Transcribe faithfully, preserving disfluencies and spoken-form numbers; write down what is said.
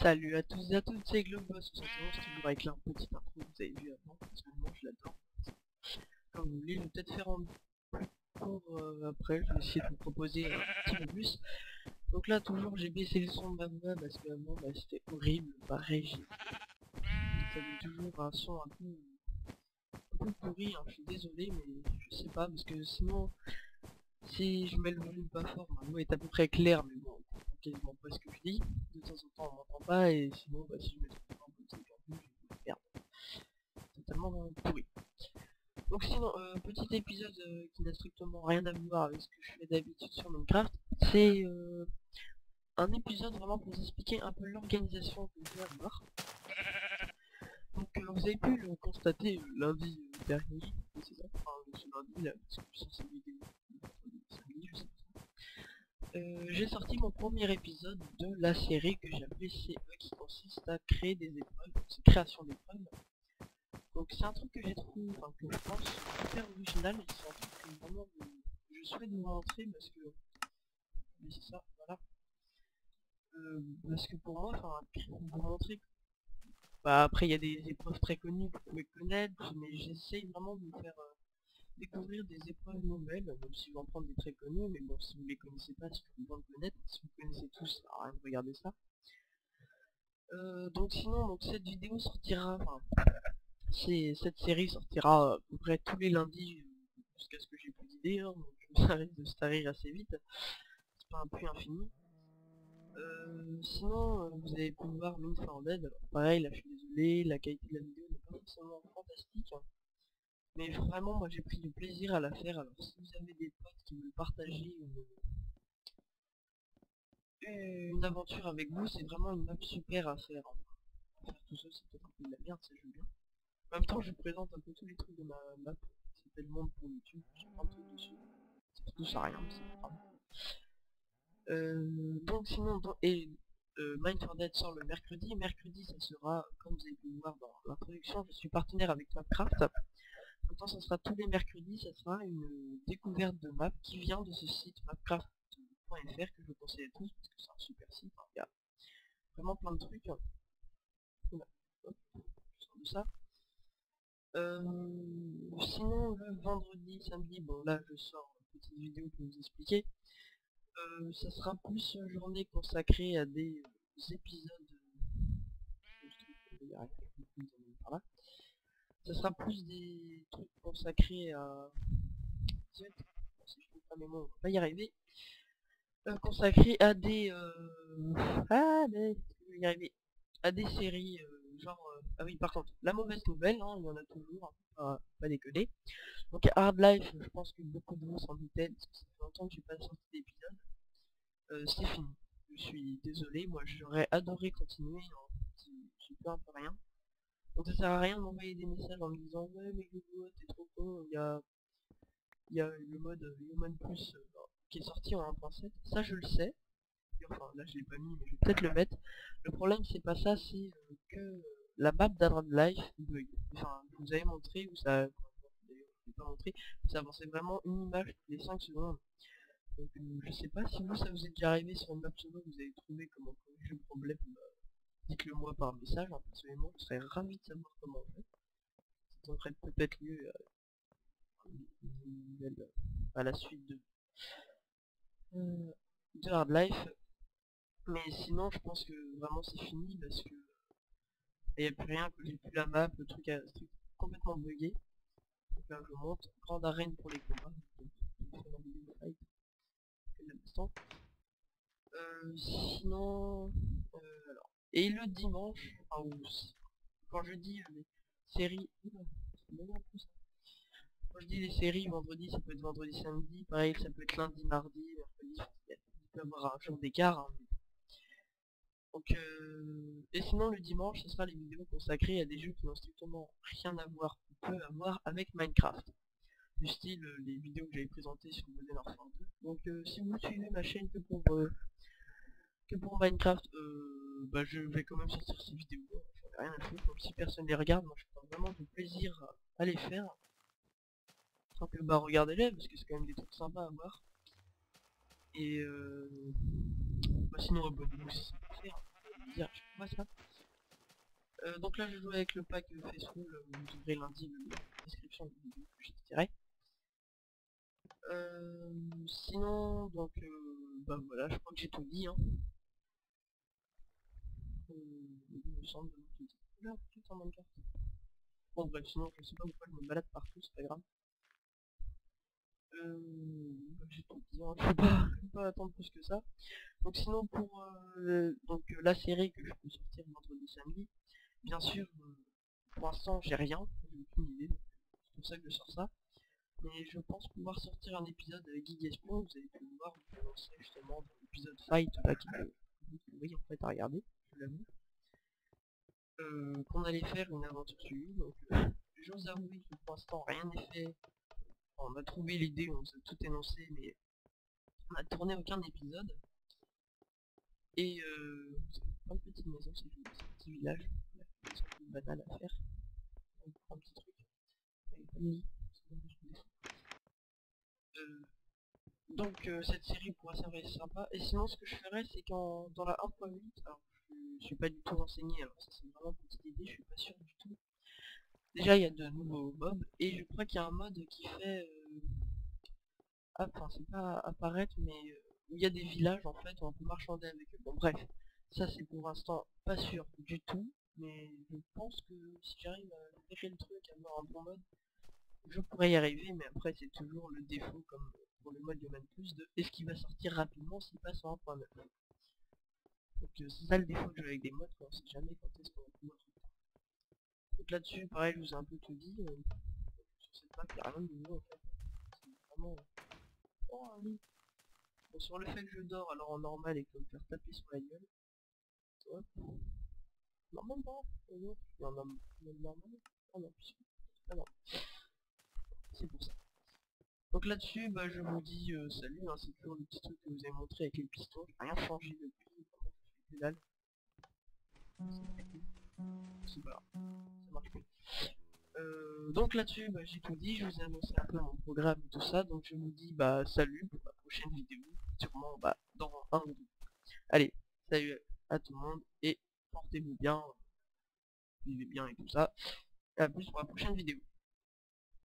Salut à tous et à toutes, c'est Globos, c'est toujours avec la petite intro que vous avez vu avant, personnellement je l'adore. Comme vous voulez, je vais peut-être faire un plus court euh, après, je vais essayer de vous proposer un petit peu plus. Donc là toujours j'ai baissé le son de ma voix parce qu'avant bah, c'était horrible, pareil, j'ai... ça donne toujours un son un peu, un peu pourri, hein. Je suis désolé mais je sais pas, parce que sinon si je mets le volume pas fort, ma voix est à peu près claire, mais bon, on comprend quasiment pas ce que je dis. De temps en temps on m'entend pas, et sinon bah, si je mets trop fort, comme ça, en plus, je merde, totalement pourri. Donc sinon, euh, petit épisode euh, qui n'a strictement rien à voir avec ce que je fais d'habitude sur Minecraft, c'est euh, un épisode vraiment pour vous expliquer un peu l'organisation que je vais avoir. Donc euh, vous avez pu le constater euh, lundi euh, dernier, c'est ça, enfin ce lundi là, parce que je sors cette vidéo samedi, je sais pas. Euh, j'ai sorti mon premier épisode de la série que j'ai appelée C E, qui consiste à créer des épreuves, donc c'est création d'épreuves. Donc c'est un truc que j'ai trouvé, enfin que je pense super original, et c'est un truc que vraiment euh, je souhaite vous montrer parce que, mais c'est ça, voilà. Euh, parce que pour moi, enfin, vous montrer que, bah après il y a des épreuves très connues que vous pouvez connaître, mais j'essaye vraiment de vous faire euh, découvrir des épreuves nouvelles, même si je vais en prendre des très connues, mais bon, si vous les connaissez pas, c'est bon de connaître, si vous connaissez tous, ça sert à rien de regarder ça. Euh, donc sinon, donc cette vidéo sortira, enfin, cette série sortira à peu près tous les lundis jusqu'à ce que j'ai plus d'idées, hein, donc ça risque de se tarir assez vite, c'est pas un puits infini. Euh, sinon, euh, vous avez pu voir Min for Dead, alors pareil, là je suis désolé, la qualité de la vidéo n'est pas forcément fantastique, hein, mais vraiment moi j'ai pris du plaisir à la faire, alors si vous avez des potes qui veulent partager une, une aventure avec vous, c'est vraiment une map super à faire. Hein. Faire tout seul c'est peut-être un peu de la merde, ça joue bien. En même temps je vous présente un peu tous les trucs de ma map, qui s'appelle Monde pour YouTube, j'ai plein de trucs dessus. Ça touche à rien, mais c'est pas grave. Euh, donc sinon, dans, et euh, Mind for Dead sort le mercredi. Mercredi, ça sera, comme vous avez pu le voir dans l'introduction, je suis partenaire avec Mapcraft. Maintenant, ça sera tous les mercredis, ça sera une découverte de map qui vient de ce site mapcraft point F R que je vous conseille à tous parce que c'est un super site. Hein. Il y a vraiment plein de trucs. Voilà. Hop, je sors de ça. Euh, sinon, le vendredi, samedi, bon là je sors une petite vidéo pour vous expliquer. Euh, ça sera plus une journée consacrée à des euh, épisodes. Euh, ça sera plus des trucs consacrés à. Si je trouve pas mes mots, on va pas y arriver. Euh, consacrés à des. Euh... Ah, mais. Je vais y arriver. À des séries, euh, genre. Euh... Ah oui, par contre, la mauvaise nouvelle, hein, il y en a toujours, hein, pas, pas déconner. Donc, Hard Life, je pense que beaucoup de vous s'en doutaient, parce que ça fait longtemps que j'ai pas sorti d'épisode. Euh, c'est fini. Je suis désolé, moi j'aurais adoré continuer, hein, j'y peux un peu rien. Donc ça sert à rien de m'envoyer des messages en me disant ouais mais Google t'es trop con, il y a, il y a le mode Human Plus euh, qui est sorti en un point sept, ça je le sais, et enfin là je l'ai pas mis mais je vais peut-être le mettre. Le problème c'est pas ça, c'est euh, que euh, la map d'Hard Life bug. Enfin je vous avais montré où ça, d'ailleurs je l'ai pas montré, ça avançait vraiment une image toutes les cinq secondes. Donc euh, je sais pas si vous ça vous est déjà arrivé sur une map solo, vous avez trouvé comment corriger le problème, bah, dites-le moi par message, hein, personnellement je serais ravi de savoir comment on fait. Ça devrait peut-être mieux euh, une nouvelle, euh, à la suite de, euh, de Hard Life. Mais sinon je pense que vraiment c'est fini parce que il n'y a plus rien, que j'ai plus la map, le truc est complètement bugué. Donc là je monte, grande arène pour les combats. Euh, sinon, euh, alors. Et le dimanche, enfin, ou, quand je dis euh, les séries, oula, quand je dis les séries, vendredi, ça peut être vendredi, samedi, pareil, ça peut être lundi, mardi, mercredi, il peut y avoir un jour d'écart. Hein. Donc, euh, et sinon le dimanche, ce sera les vidéos consacrées à des jeux qui n'ont strictement rien à voir, ou peu à voir avec Minecraft. Du style euh, les vidéos que j'avais présentées sur Modern Warfare deux. Donc euh, si vous suivez ma chaîne que pour euh, que pour Minecraft, euh, bah je vais quand même sortir ces vidéos, j'en ai rien à foutre, même si personne les regarde, moi je prends vraiment du plaisir à les faire. Donc bah regardez-les, parce que c'est quand même des trucs sympas à voir. Et euh... bah sinon abonnez-vous si c'est pas faire. le dire à chaque fois ça. Euh, donc là je joue avec le pack Faceful, vous ouvrez lundi le lien dans la description de la vidéo que j'ai tiré. Euh, sinon, donc, euh, bah voilà, je crois que j'ai tout dit, hein. Euh, il me semble d'avoir tout dit. Là, putain, mon carte. Bon, bref, sinon, je sais pas pourquoi je me balade partout, c'est pas grave. Euh, bah, j'ai tout dit, hein. Je vais pas, je vais pas attendre plus que ça. Donc, sinon, pour euh, donc, euh, la série que je peux sortir vendredi samedi, bien sûr, euh, pour l'instant, j'ai rien, j'ai aucune idée, c'est pour ça que je sors ça. Mais je pense pouvoir sortir un épisode avec Guy Espion, vous avez pu le voir, vous lancez justement dans l'épisode Fight, là, qui est vous pourri en fait à regarder, je l'avoue. Euh, qu'on allait faire une aventure suivie, donc euh, j'ose avouer que pour l'instant rien n'est fait. On a trouvé l'idée, on s'est tout énoncé, mais on a tourné aucun épisode. Et euh, c'est plein de petites maisons, c'est un petit village, c'est un peu banal à faire. On prend un petit truc, avec pas de lit, c'est dommage, je me défends. Euh, Donc euh, cette série pourra s'avérer sympa. Et sinon ce que je ferais c'est qu'en dans la un point huit, alors je, je suis pas du tout renseigné, alors ça c'est vraiment une petite idée, je suis pas sûr du tout. Déjà il y a de nouveaux mobs, et je crois qu'il y a un mode qui fait... Euh... Ah, enfin c'est pas apparaître, mais euh, où il y a des villages en fait, où on peut marchander avec eux. Bon bref, ça c'est pour l'instant pas sûr du tout, mais je pense que si j'arrive à gérer le truc, à avoir un bon mode, je pourrais y arriver, mais après c'est toujours le défaut comme pour le mode Human Plus de est-ce qu'il va sortir rapidement s'il passe en un point neuf. Donc euh, c'est ça le défaut de jouer avec des mods, quoi, on sait jamais quand est-ce qu'on va pouvoir. Donc là-dessus, pareil, je vous ai un peu tout dit. Euh, sur cette map, il n'y a rien de nouveau en fait. C'est vraiment... Oh, un lit. Bon, sur le fait que je dors alors en normal et que je vais me faire taper sur la gueule. Hop. Normal pas. Oh, non, je suis en mode normal. Oh non, c'est pas normal. C'est pour ça. Donc là-dessus, bah, je vous dis euh, salut, hein, c'est toujours le petit truc que vous avez montré avec les pistons, j'ai rien changé depuis, vraiment, je fais que dalle. C'est pas grave, ça marche plus. Euh, donc là-dessus, bah, j'ai tout dit, je vous ai annoncé un peu mon programme et tout ça, donc je vous dis bah salut pour la prochaine vidéo, sûrement bah, dans un ou deux. Allez, salut à tout le monde, et portez-vous bien, vivez bien et tout ça, et à plus pour la prochaine vidéo.